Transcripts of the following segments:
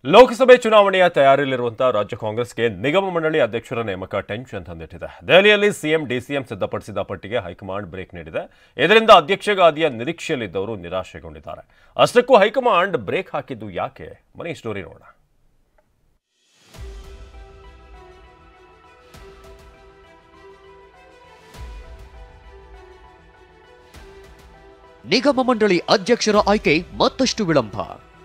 ಲೋಕಸಭೆ ಚುನಾವಣೆಯ ತಯಾರಿಯಲ್ಲಿರುವಂತಹ ರಾಜ್ಯ ಕಾಂಗ್ರೆಸ್ಗೆ ನಿಗಮ ಮಂಡಳಿ ಅಧ್ಯಕ್ಷರ ನೇಮಕ ಟೆನ್ಷನ್ ತಂದಿಟ್ಟಿದೆ. ದೆಹಲಿಯಲ್ಲಿ ಸಿಎಂ ಡಿಸಿಎಂ ಸಿದ್ಧಪಡಿಸಿದ ಪಟ್ಟಿಗೆ ಹೈಕಮಾಂಡ್ ಬ್ರೇಕ್ ನೀಡಿದೆ. ಇದರಿಂದ ಅಧ್ಯಕ್ಷಗಾದಿಯ ನಿರೀಕ್ಷೆಯಲ್ಲಿದ್ದವರು ನಿರಾಶೆಗೊಂಡಿದ್ದಾರೆ. ಅಷ್ಟಕ್ಕೂ ಹೈಕಮಾಂಡ್ ಬ್ರೇಕ್ ಹಾಕಿದ್ದು ಯಾಕೆ? ಮನಿ ಸ್ಟೋರಿ ನೋಡೋಣ. ನಿಗಮ ಮಂಡಳಿ ಅಧ್ಯಕ್ಷರ ಆಯ್ಕೆ ಮತ್ತಷ್ಟು ವಿಳಂಬ.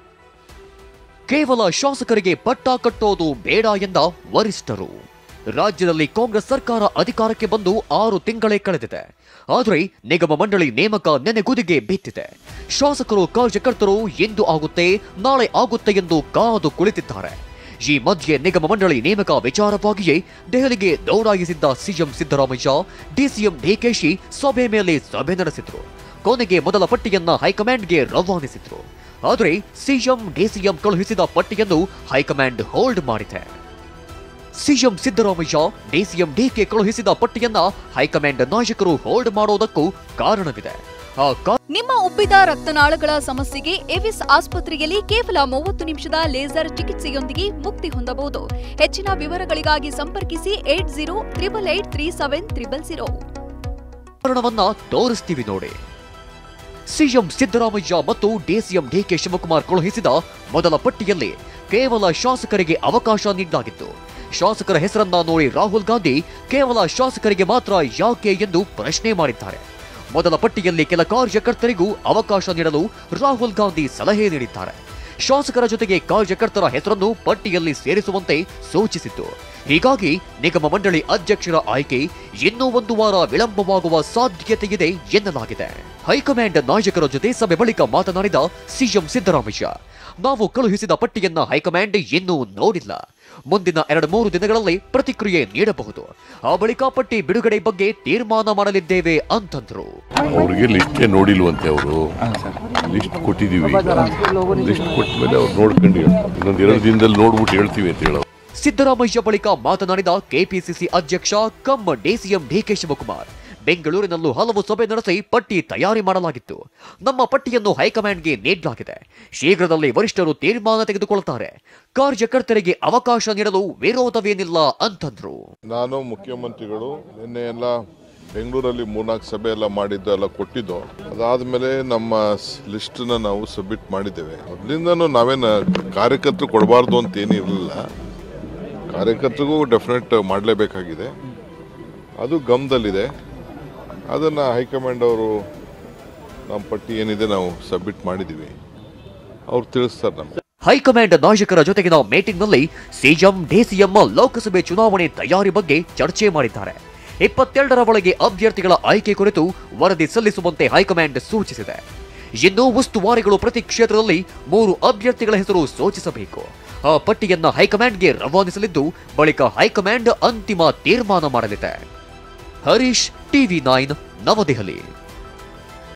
ಕೇವಲ ಶಾಸಕರಿಗೆ ಪಟ್ಟ ಕಟ್ಟೋದು ಬೇಡ ಎಂದ ವರಿಷ್ಠರು. ರಾಜ್ಯದಲ್ಲಿ ಕಾಂಗ್ರೆಸ್ ಸರ್ಕಾರ ಅಧಿಕಾರಕ್ಕೆ ಬಂದು 6 ತಿಂಗಳೇ ಕಳೆದಿದೆ. ಆದರೆ ನಿಗಮ ಮಂಡಳಿ ನೇಮಕ ನೆನೆಗುದಿಗೆ ಬಿದ್ದಿದೆ. ಶಾಸಕರು ಕಾರ್ಯಕರ್ತರು ಎಂದು ಆಗುತ್ತೆ ನಾಳೆ ಆಗುತ್ತೆ ಎಂದು ಕಾದು ಕುಳಿತಿದ್ದಾರೆ. ಈ ಮಧ್ಯೆ ನಿಗಮ ಮಂಡಳಿ ನೇಮಕ ವಿಚಾರವಾಗಿಯೇ ದೆಹಲಿಗೆ ದೌಡಾಯಿಸಿದ್ದ ಸಿಎಂ ಸಿದ್ದರಾಮಯ್ಯ ಡಿಸಿಎಂ ಡಿಕೆಶಿ ಸಭೆ ಮೇಲೆ ಸಭೆ ನಡೆಸಿದ್ರು. ಕೊನೆಗೆ ಮೊದಲ ಪಟ್ಟಿಯನ್ನ ಹೈಕಮಾಂಡ್ಗೆ ರವಾನಿಸಿದ್ರು. ಆದರೆ ಸಿಎಂ ಡಿಸಿಎಂ ಕಳುಹಿಸಿದ ಪಟ್ಟಿಯನ್ನು ಹೈಕಮಾಂಡ್ ಹೋಲ್ಡ್ ಮಾಡಿದೆ. ಸಿಎಂ ಸಿದ್ದರಾಮಯ್ಯ ಡಿಸಿಎಂ ಡಿಕೆ ಕಳುಹಿಸಿದ ಪಟ್ಟಿಯನ್ನ ಹೈಕಮಾಂಡ್ ನಾಯಕರು ಹೋಲ್ಡ್ ಮಾಡೋದಕ್ಕೂ ಕಾರಣವಿದೆ. ನಿಮ್ಮ ಉಬ್ಬಿದ ರಕ್ತನಾಳಗಳ ಸಮಸ್ಯೆಗೆ ಎವಿಸ್ ಆಸ್ಪತ್ರೆಯಲ್ಲಿ ಕೇವಲ 30 ನಿಮಿಷದ ಲೇಸರ್ ಚಿಕಿತ್ಸೆಯೊಂದಿಗೆ ಮುಕ್ತಿ ಹೊಂದಬಹುದು. ಹೆಚ್ಚಿನ ವಿವರಗಳಿಗಾಗಿ ಸಂಪರ್ಕಿಸಿ 8088837000. ಕಾರಣವನ್ನ ತೋರಿಸ್ತೀವಿ ನೋಡಿ. ಸಿಎಂ ಸಿದ್ದರಾಮಯ್ಯ ಮತ್ತು ಡಿಸಿಎಂ ಡಿಕೆ ಶಿವಕುಮಾರ್ ಕಳುಹಿಸಿದ ಮೊದಲ ಪಟ್ಟಿಯಲ್ಲಿ ಕೇವಲ ಶಾಸಕರಿಗೆ ಅವಕಾಶ ನೀಡಲಾಗಿತ್ತು. ಶಾಸಕರ ಹೆಸರನ್ನ ನೋಡಿ ರಾಹುಲ್ ಗಾಂಧಿ ಕೇವಲ ಶಾಸಕರಿಗೆ ಮಾತ್ರ ಯಾಕೆ ಎಂದು ಪ್ರಶ್ನೆ ಮಾಡಿದ್ದಾರೆ. ಮೊದಲ ಪಟ್ಟಿಯಲ್ಲಿ ಕೆಲ ಕಾರ್ಯಕರ್ತರಿಗೂ ಅವಕಾಶ ನೀಡಲು ರಾಹುಲ್ ಗಾಂಧಿ ಸಲಹೆ ನೀಡಿದ್ದಾರೆ. ಶಾಸಕರ ಜೊತೆಗೆ ಕಾರ್ಯಕರ್ತರ ಹೆಸರನ್ನು ಪಟ್ಟಿಯಲ್ಲಿ ಸೇರಿಸುವಂತೆ ಸೂಚಿಸಿತ್ತು. ಹೀಗಾಗಿ ನಿಗಮ ಮಂಡಳಿ ಅಧ್ಯಕ್ಷರ ಆಯ್ಕೆ ಇನ್ನೂ 1 ವಾರ ವಿಳಂಬವಾಗುವ ಸಾಧ್ಯತೆಯಿದೆ ಎನ್ನಲಾಗಿದೆ. ಹೈಕಮಾಂಡ್ ನಾಯಕರ ಜೊತೆ ಸಭೆ ಬಳಿಕ ಮಾತನಾಡಿದ ಸಿಎಂ ಸಿದ್ದರಾಮಯ್ಯ, ನಾವು ಕಳುಹಿಸಿದ ಪಟ್ಟಿಯನ್ನ ಹೈಕಮಾಂಡ್ ಇನ್ನೂ ನೋಡಿಲ್ಲ. ಮುಂದಿನ 2-3 ದಿನಗಳಲ್ಲಿ ಪ್ರತಿಕ್ರಿಯೆ ನೀಡಬಹುದು. ಆ ಬಳಿಕ ಪಟ್ಟಿ ಬಿಡುಗಡೆ ಬಗ್ಗೆ ತೀರ್ಮಾನ ಮಾಡಲಿದ್ದೇವೆ ಅಂತಂದ್ರು. ಅವರಿಗೆ ಲಿಸ್ಟ್ ನೋಡಿಲ್ವಂತೆ. ಅವರು ಲಿಸ್ಟ್ ಕೊಟ್ಟಿದೀವಿ. ಲಿಸ್ಟ್ ಕೊಟ್ಟ ಮೇಲೆ ಅವ್ರು ನೋಡ್ಕೊಂಡು ಇನ್ನೊಂದು 2 ದಿನದಲ್ಲಿ ನೋಡ್ಬಿಟ್ಟು ಹೇಳ್ತೀವಿ ಅಂತ ಹೇಳೋ. ಸಿದ್ದರಾಮಯ್ಯ ಬಳಿಕ ಮಾತನಾಡಿದ ಕೆಪಿಸಿಸಿ ಅಧ್ಯಕ್ಷ ಕಮ್ ಡಿಸಿಎಂ ಡಿಕೆ ಶಿವಕುಮಾರ್, ಬೆಂಗಳೂರಿನಲ್ಲೂ ಹಲವು ಸಭೆ ನಡೆಸಿ ಪಟ್ಟಿ ತಯಾರಿ ಮಾಡಲಾಗಿತ್ತು. ನಮ್ಮ ಪಟ್ಟಿಯನ್ನು ಹೈಕಮಾಂಡ್ಗೆ ನೀಡಲಾಗಿದೆ. ಶೀಘ್ರದಲ್ಲೇ ವರಿಷ್ಠರು ತೀರ್ಮಾನ ತೆಗೆದುಕೊಳ್ಳುತ್ತಾರೆ. ಕಾರ್ಯಕರ್ತರಿಗೆ ಅವಕಾಶ ನೀಡಲು ವಿರೋಧವೇನಿಲ್ಲ ಅಂತಂದ್ರು. ನಾನು ಮುಖ್ಯಮಂತ್ರಿಗಳು ನಿನ್ನೆ ಎಲ್ಲ ಬೆಂಗಳೂರಲ್ಲಿ 3-4 ಸಭೆ ಎಲ್ಲ ಮಾಡಿದ್ದು ಎಲ್ಲ ಕೊಟ್ಟಿದ್ದು. ಅದಾದ್ಮೇಲೆ ನಮ್ಮ ಲಿಸ್ಟ್ ನಾವು ಸಬ್ಮಿಟ್ ಮಾಡಿದ್ದೇವೆ. ಮೊದಲಿಂದನೂ ನಾವೇನು ಕಾರ್ಯಕರ್ತರು ಕೊಡಬಾರ್ದು ಅಂತ ಏನಿರಲಿಲ್ಲ. ಕಾರ್ಯಕರ್ತರಿಗೂ ಡೆಫಿನೆಟ್ ಮಾಡಲೇಬೇಕಾಗಿದೆ. ಅದು ಗಮನದಲ್ಲಿದೆ. ಅದನ್ನು ಹೈಕಮಾಂಡ್ ಅವರು ನಮ್ಮ ಪಟ್ಟಿ ಏನಿದೆ ನಾವು ಸಬ್ಮಿಟ್ ಮಾಡಿದ್ದೀವಿ, ಅವ್ರು ತಿಳಿಸ್ತಾರೆ ನಮ್ಗೆ. ಹೈಕಮಾಂಡ್ ನಾಯಕರ ಜೊತೆಗಿನ ಮೀಟಿಂಗ್ನಲ್ಲಿ ಸಿಎಂ ಡಿಸಿಎಂ ಲೋಕಸಭೆ ಚುನಾವಣೆ ತಯಾರಿ ಬಗ್ಗೆ ಚರ್ಚೆ ಮಾಡಿದ್ದಾರೆ. 22ರ ಒಳಗೆ ಅಭ್ಯರ್ಥಿಗಳ ಆಯ್ಕೆ ಕುರಿತು ವರದಿ ಸಲ್ಲಿಸುವಂತೆ ಹೈಕಮಾಂಡ್ ಸೂಚಿಸಿದೆ. ಇನ್ನು ಉಸ್ತುವಾರಿಗಳು ಪ್ರತಿ ಕ್ಷೇತ್ರದಲ್ಲಿ 3 ಅಭ್ಯರ್ಥಿಗಳ ಹೆಸರು ಸೂಚಿಸಬೇಕು. ಆ ಪಟ್ಟಿಯನ್ನ ಹೈಕಮಾಂಡ್ಗೆ ರವಾನಿಸಲಿದ್ದು ಬಳಿಕ ಹೈಕಮಾಂಡ್ ಅಂತಿಮ ತೀರ್ಮಾನ ಮಾಡಲಿದೆ. ಹರೀಶ್, ಟಿವಿ9, ನವದೆಹಲಿ.